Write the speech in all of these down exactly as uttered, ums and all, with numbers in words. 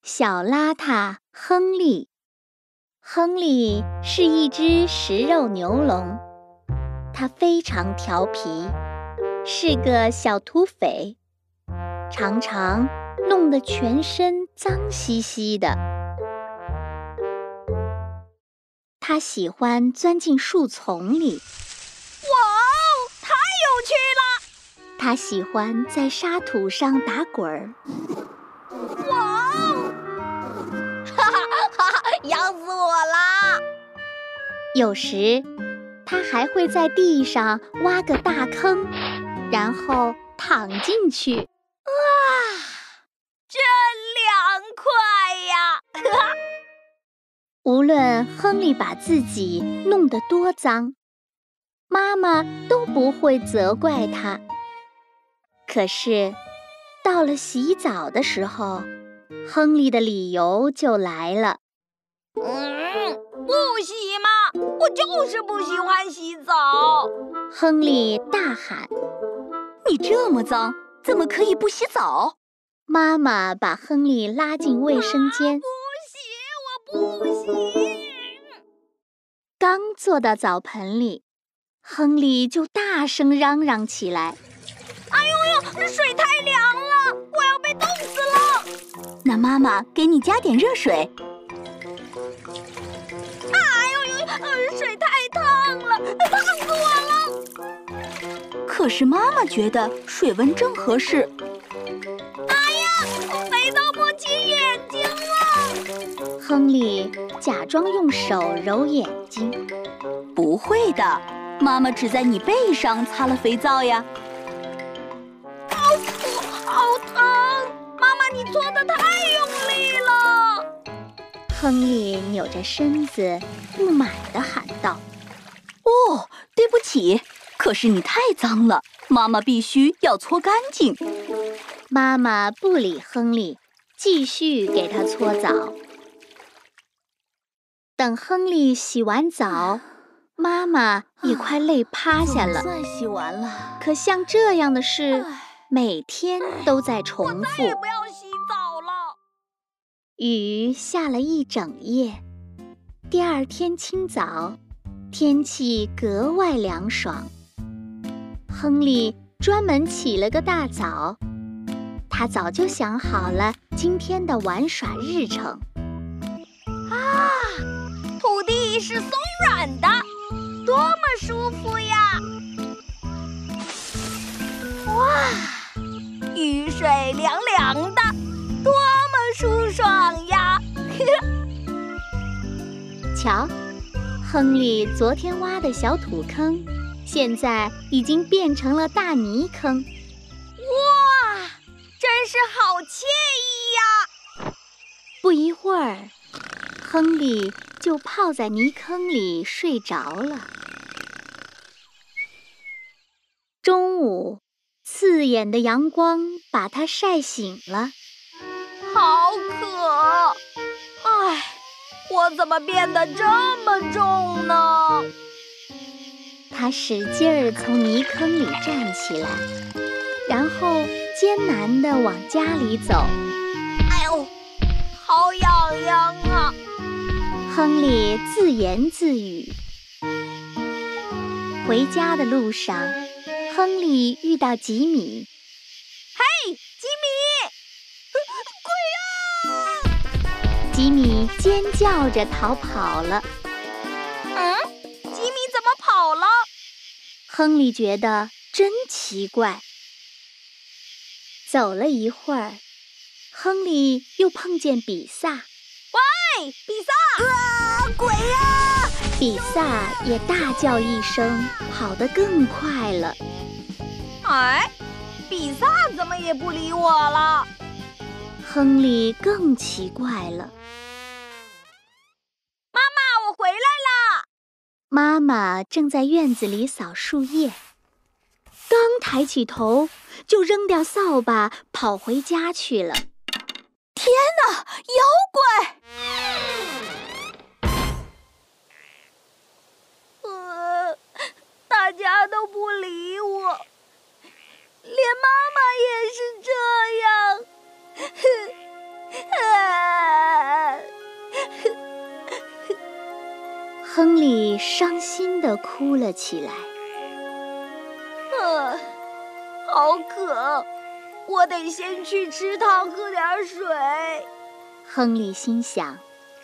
小邋遢亨利。亨利是一只食肉牛龙，它非常调皮，是个小土匪，常常弄得全身脏兮兮的。它喜欢钻进树丛里。 哇哦，太有趣了！ 它喜欢在沙土上打滚儿。 哇哦！哈哈哈哈，痒死我啦！ 有时，它还会在地上挖个大坑，然后躺进去。 哇，真凉快呀！ 无论亨利把自己弄得多脏，妈妈都不会责怪他。可是，到了洗澡的时候，亨利的理由就来了。 嗯，不洗嘛，我就是不喜欢洗澡。 亨利大喊：“ 你这么脏，怎么可以不洗澡？” 妈妈把亨利拉进卫生间。 啊，不洗，我不洗。 刚坐到澡盆里，亨利就大声嚷嚷起来：“ 哎呦呦，水太凉了，我要被冻死了！” 那妈妈给你加点热水。 哎呦呦，水太烫了，烫死我了！ 可是妈妈觉得水温正合适。 哎呀，肥皂沫进眼睛了！ 亨利假装用手揉眼睛。 不会的，妈妈只在你背上擦了肥皂呀。 好苦，好疼！妈妈，你搓得太用力了！ 亨利扭着身子，不满地喊道：“ 哦，对不起，可是你太脏了，妈妈必须要搓干净。” 妈妈不理亨利，继续给他搓澡。等亨利洗完澡，妈妈也快累趴下了。 总算洗完了。 可像这样的事，每天都在重复。 我再也不要洗澡了。 雨下了一整夜，第二天清早，天气格外凉爽。亨利专门起了个大早，他早就想好了今天的玩耍日程。 啊，土地是松软的，多么舒服呀！哇，雨水凉凉的，多么舒爽呀！ 瞧，亨利昨天挖的小土坑，现在已经变成了大泥坑。 哇，真是好惬意呀！ 不一会儿，亨利就泡在泥坑里睡着了。中午，刺眼的阳光把他晒醒了。 好渴！唉，我怎么变得这么重呢？ 他使劲儿从泥坑里站起来，然后艰难地往家里走。 哎呦，好痒痒啊！ 亨利自言自语。回家的路上，亨利遇到吉米。 嘿，吉米！鬼啊！ 吉米尖叫着逃跑了。 嗯，吉米怎么跑了？ 亨利觉得真奇怪。走了一会儿，亨利又碰见比萨。 喂，比萨！啊，鬼呀！ 比萨也大叫一声，跑得更快了。 哎，比萨怎么也不理我了？ 亨利更奇怪了。 妈妈，我回来啦！ 妈妈正在院子里扫树叶，刚抬起头，就扔掉扫把，跑回家去了。 天哪，妖怪！ 呃，大家都不理我，连妈妈也是这样。啊亨利伤心地哭了起来。 呃，好渴，我得先去池塘喝点水。 亨利心想。 啊，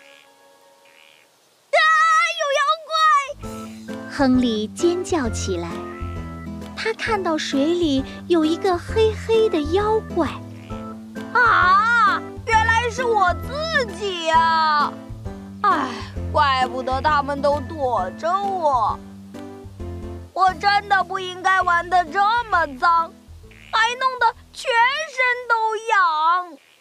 有妖怪！ 亨利尖叫起来，他看到水里有一个黑黑的妖怪。 啊，原来是我自己呀！唉，怪不得他们都躲着我。我真的不应该玩得这么脏，还弄得全身都痒。